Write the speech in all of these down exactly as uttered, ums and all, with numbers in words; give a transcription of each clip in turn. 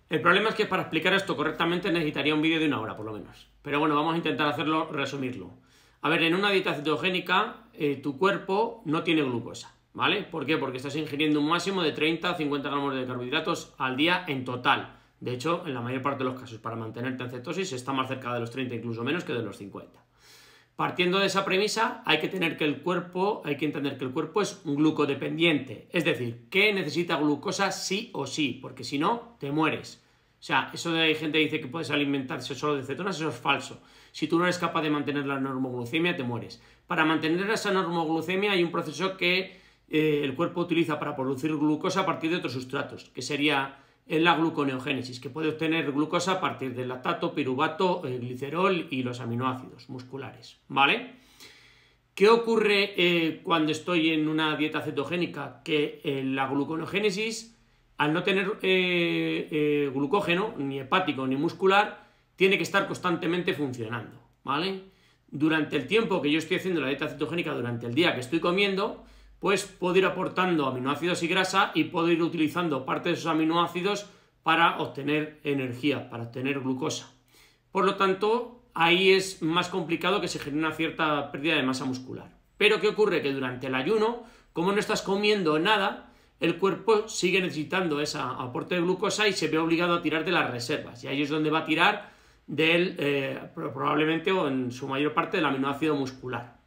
El problema es que para explicar esto correctamente necesitaría un vídeo de una hora, por lo menos. Pero bueno, vamos a intentar hacerlo, resumirlo. A ver, en una dieta cetogénica, eh, tu cuerpo no tiene glucosa, ¿vale? ¿Por qué? Porque estás ingiriendo un máximo de treinta a cincuenta gramos de carbohidratos al día en total. De hecho, en la mayor parte de los casos, para mantenerte en cetosis, está más cerca de los treinta, incluso menos que de los cincuenta. Partiendo de esa premisa, hay que tener que el cuerpo, hay que entender que el cuerpo es un glucodependiente, es decir, que necesita glucosa sí o sí, porque si no, te mueres. O sea, eso de hay gente que dice que puedes alimentarse solo de cetonas, eso es falso. Si tú no eres capaz de mantener la normoglucemia, te mueres. Para mantener esa normoglucemia hay un proceso que eh, el cuerpo utiliza para producir glucosa a partir de otros sustratos, que sería la gluconeogénesis, que puede obtener glucosa a partir del lactato, piruvato, el glicerol y los aminoácidos musculares, ¿vale? ¿Qué ocurre eh, cuando estoy en una dieta cetogénica? Que eh, la gluconeogénesis, al no tener eh, eh, glucógeno, ni hepático ni muscular, tiene que estar constantemente funcionando, ¿vale? Durante el tiempo que yo estoy haciendo la dieta cetogénica, durante el día que estoy comiendo, pues puedo ir aportando aminoácidos y grasa y puedo ir utilizando parte de esos aminoácidos para obtener energía, para obtener glucosa. Por lo tanto, ahí es más complicado que se genere una cierta pérdida de masa muscular. Pero ¿qué ocurre? Que durante el ayuno, como no estás comiendo nada, el cuerpo sigue necesitando ese aporte de glucosa y se ve obligado a tirar de las reservas. Y ahí es donde va a tirar del, eh, probablemente o en su mayor parte del aminoácido muscular.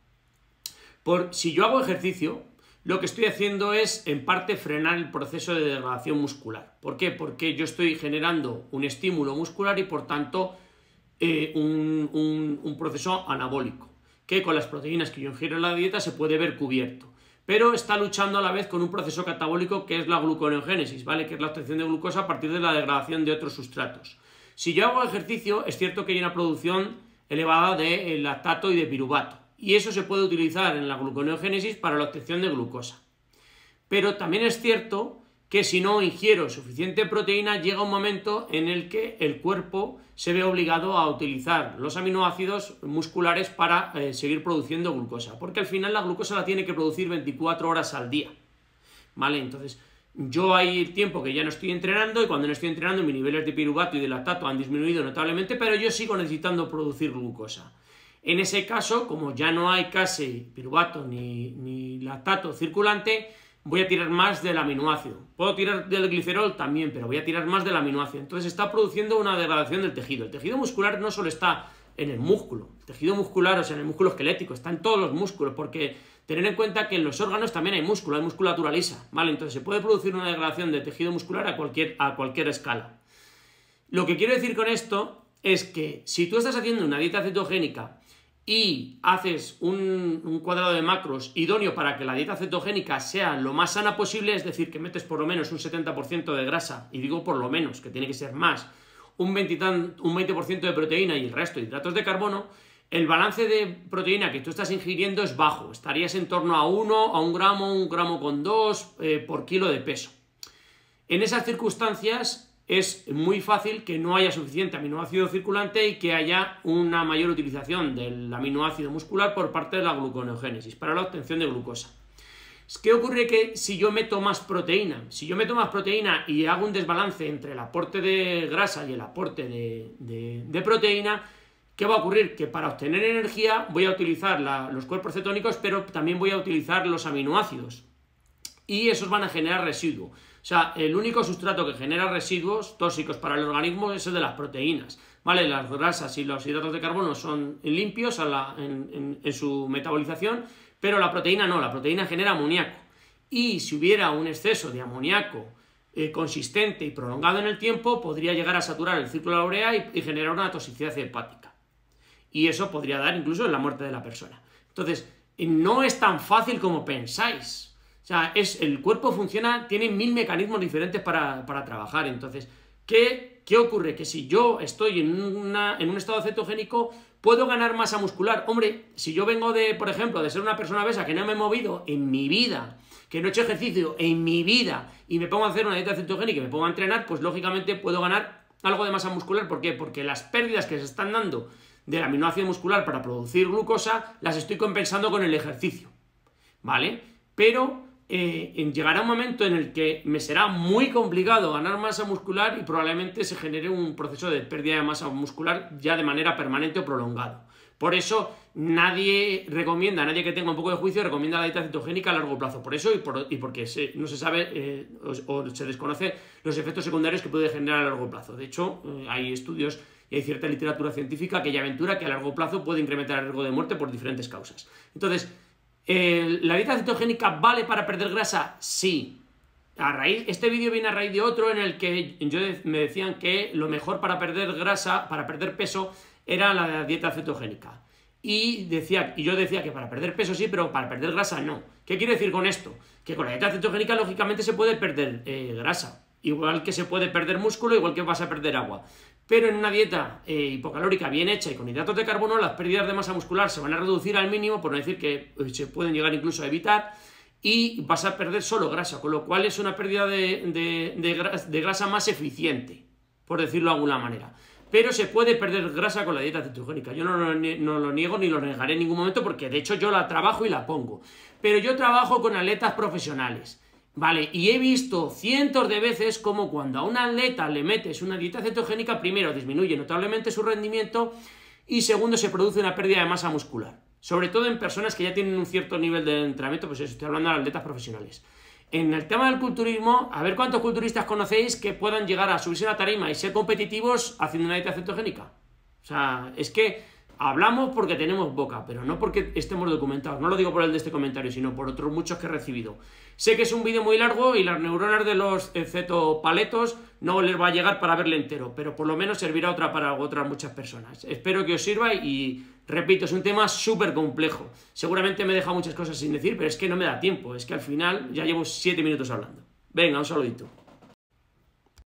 Por, si yo hago ejercicio, lo que estoy haciendo es, en parte, frenar el proceso de degradación muscular. ¿Por qué? Porque yo estoy generando un estímulo muscular y, por tanto, eh, un, un, un proceso anabólico, que con las proteínas que yo ingiero en la dieta se puede ver cubierto. Pero está luchando a la vez con un proceso catabólico que es la gluconeogénesis, ¿vale? Que es la obtención de glucosa a partir de la degradación de otros sustratos. Si yo hago ejercicio, es cierto que hay una producción elevada de lactato y de piruvato. Y eso se puede utilizar en la gluconeogénesis para la obtención de glucosa. Pero también es cierto que si no ingiero suficiente proteína, llega un momento en el que el cuerpo se ve obligado a utilizar los aminoácidos musculares para eh, seguir produciendo glucosa. Porque al final la glucosa la tiene que producir veinticuatro horas al día, ¿vale? Entonces, yo hay tiempo que ya no estoy entrenando y cuando no estoy entrenando mis niveles de piruvato y de lactato han disminuido notablemente, pero yo sigo necesitando producir glucosa. En ese caso, como ya no hay casi piruvato ni, ni lactato circulante, voy a tirar más del aminoácido. Puedo tirar del glicerol también, pero voy a tirar más del aminoácido. Entonces está produciendo una degradación del tejido. El tejido muscular no solo está en el músculo, el tejido muscular, o sea, en el músculo esquelético, está en todos los músculos, porque tener en cuenta que en los órganos también hay músculo, hay musculatura lisa, ¿vale? Entonces se puede producir una degradación de tejido muscular a cualquier, a cualquier escala. Lo que quiero decir con esto es que si tú estás haciendo una dieta cetogénica y haces un, un cuadrado de macros idóneo para que la dieta cetogénica sea lo más sana posible, es decir, que metes por lo menos un setenta por ciento de grasa, y digo por lo menos, que tiene que ser más, un veinte por ciento de proteína y el resto de hidratos de carbono, el balance de proteína que tú estás ingiriendo es bajo, estarías en torno a uno, a un gramo, un gramo con dos eh, por kilo de peso. En esas circunstancias es muy fácil que no haya suficiente aminoácido circulante y que haya una mayor utilización del aminoácido muscular por parte de la gluconeogénesis para la obtención de glucosa. ¿Qué ocurre? Que si yo meto más proteína, si yo meto más proteína y hago un desbalance entre el aporte de grasa y el aporte de, de, de proteína, ¿qué va a ocurrir? Que para obtener energía voy a utilizar la, los cuerpos cetónicos, pero también voy a utilizar los aminoácidos. Y esos van a generar residuo. O sea, el único sustrato que genera residuos tóxicos para el organismo es el de las proteínas, ¿vale? Las grasas y los hidratos de carbono son limpios a la, en, en, en su metabolización, pero la proteína no, la proteína genera amoníaco. Y si hubiera un exceso de amoníaco eh, consistente y prolongado en el tiempo, podría llegar a saturar el círculo de la urea y, y generar una toxicidad hepática. Y eso podría dar incluso la muerte de la persona. Entonces, no es tan fácil como pensáis. O sea, es, el cuerpo funciona, tiene mil mecanismos diferentes para, para trabajar. Entonces, ¿qué, ¿qué ocurre? Que si yo estoy en, una, en un estado cetogénico, ¿puedo ganar masa muscular? Hombre, si yo vengo de, por ejemplo, de ser una persona obesa que no me he movido en mi vida, que no he hecho ejercicio en mi vida, y me pongo a hacer una dieta cetogénica y me pongo a entrenar, pues lógicamente puedo ganar algo de masa muscular. ¿Por qué? Porque las pérdidas que se están dando del aminoácido muscular para producir glucosa, las estoy compensando con el ejercicio, ¿vale? Pero eh, llegará un momento en el que me será muy complicado ganar masa muscular y probablemente se genere un proceso de pérdida de masa muscular ya de manera permanente o prolongado. Por eso nadie recomienda, nadie que tenga un poco de juicio recomienda la dieta cetogénica a largo plazo. Por eso y, por, y porque se, no se sabe eh, o, o se desconoce los efectos secundarios que puede generar a largo plazo. De hecho, eh, hay estudios y hay cierta literatura científica que ya aventura que a largo plazo puede incrementar el riesgo de muerte por diferentes causas. Entonces, eh, ¿la dieta cetogénica vale para perder grasa? Sí. A raíz, este vídeo viene a raíz de otro en el que yo me decían que lo mejor para perder grasa, para perder peso, era la dieta cetogénica. Y, decía, y yo decía que para perder peso sí, pero para perder grasa no. ¿Qué quiero decir con esto? Que con la dieta cetogénica lógicamente se puede perder eh, grasa, igual que se puede perder músculo, igual que vas a perder agua. Pero en una dieta eh, hipocalórica bien hecha y con hidratos de carbono, las pérdidas de masa muscular se van a reducir al mínimo, por no decir que eh, se pueden llegar incluso a evitar, y vas a perder solo grasa, con lo cual es una pérdida de, de, de, grasa, de grasa más eficiente, por decirlo de alguna manera. Pero se puede perder grasa con la dieta cetogénica. Yo no lo, no lo niego ni lo negaré en ningún momento porque de hecho yo la trabajo y la pongo. Pero yo trabajo con atletas profesionales, ¿vale? Y he visto cientos de veces como cuando a un atleta le metes una dieta cetogénica, primero disminuye notablemente su rendimiento y segundo se produce una pérdida de masa muscular. Sobre todo en personas que ya tienen un cierto nivel de entrenamiento, pues eso, estoy hablando de atletas profesionales. En el tema del culturismo, a ver cuántos culturistas conocéis que puedan llegar a subirse a la tarima y ser competitivos haciendo una dieta cetogénica. O sea, es que hablamos porque tenemos boca, pero no porque estemos documentados. No lo digo por el de este comentario, sino por otros muchos que he recibido. Sé que es un vídeo muy largo y las neuronas de los cetopaletos no les va a llegar para verle entero, pero por lo menos servirá otra para otras muchas personas. Espero que os sirva y, repito, es un tema súper complejo. Seguramente me he dejado muchas cosas sin decir, pero es que no me da tiempo. Es que al final ya llevo siete minutos hablando. Venga, un saludito.